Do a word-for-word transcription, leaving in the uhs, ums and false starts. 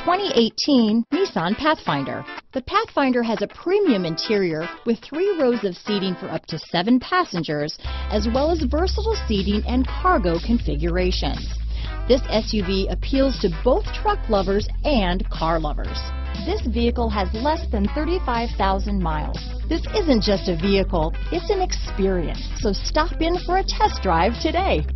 twenty eighteen Nissan Pathfinder. The Pathfinder has a premium interior with three rows of seating for up to seven passengers, as well as versatile seating and cargo configurations. This S U V appeals to both truck lovers and car lovers. This vehicle has less than thirty-five thousand miles. This isn't just a vehicle, it's an experience. So stop in for a test drive today.